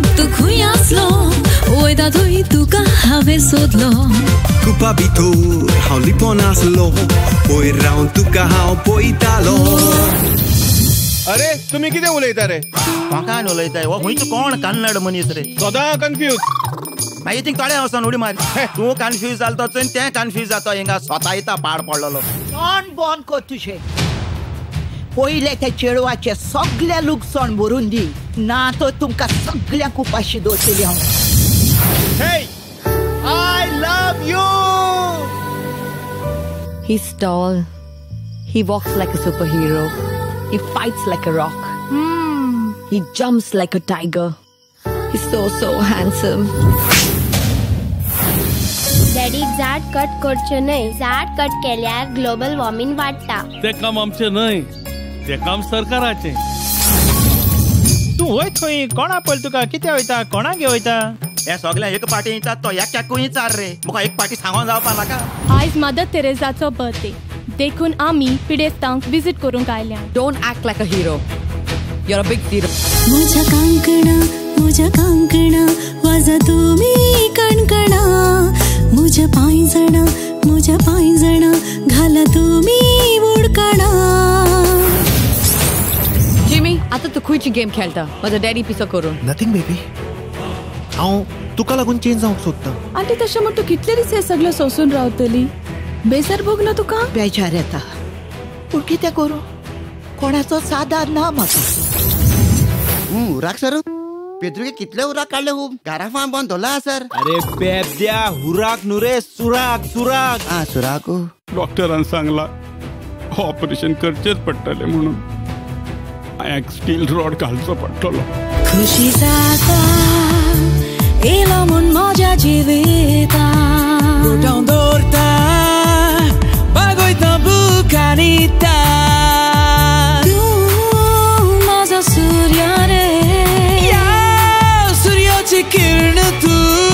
तू खुंय आसलो वयता थंय तुका हांवें सोदलो कुपा भितर हांव लिपोन आसलो वयर रावन तुका हांव पळयतालो अरे तुम्ही कितें उलयता रे कोंकणी उलयताय हो खंयचो कोण कन्नड मनीस रे सदां कन्फ्यूज मागीर थिंग थोडे वचोन उडी मार तूं कन्फ्यूज जालो तो तें कन्फ्यूज जाता हिंगा स्वता येता पाड पडलेलो तोंड बंद कर तुझे पयले त्या चेडवाचे सगळे लुकसाण भरून दी ना तो तुमकां सगळ्यांक उपाशी दवरतली हांव Hey, I love you. He's tall. He walks like a superhero. He fights like a rock. He jumps like a tiger. He's so handsome. Daddy झाड कट करचे न्हय झाड कट केल्यार ग्लोबल वॉर्मिंग वाडटा ते काम आमचे न्हय ते काम सरकाराचे तू वय थंय कोणा पळय तुका कितें वयता कोणाक घेवन वयता हे सगळ्या एक पाटी येतात तो एकट्याकूय विचार रे म्हाका एक पाटी सांगून जावपा नाका आयज मदर तेरेसाचो बर्थडे देखून आमी पिडेस्तांक विजिट करूंक आयल्या Don't act like a hero. You're a big hero. म्हज्या कांकणा वाजा तुम्ही कणकणा म्हज्या पांयजणा घाला तुम्ही उडकणा Jimmy, आता तू खंयची गेम खेळटा म्हजो डॅडी पिसो करून नथिंग बेबी हांव तुका लागून चेंज जावंक सोदता आंटी तशें म्हण तूं कितले दीस हे सगळें सोंसून रावतली बेजार भोगना तुका बेजार येता पूण कितें करूं कोणाचो सादार ना म्हाका उराक सर पेद्रुके कितले उराक काडले खूब घरा फार्म बंद दवरला सर अरे बेब्या हुराक न्हू रे सुराक सुराक डॉक्टरान सांगला ऑपरेशन करचेच पडटले म्हणून पांयाक स्टील रॉड घालचो पडटलो खुशी जाता येलो म्हूण म्हज्या जिवितांत गोठावन दवरता बागयता बुकांनी तूं म्हजो सूर्य रे सूर्याची किरण तूं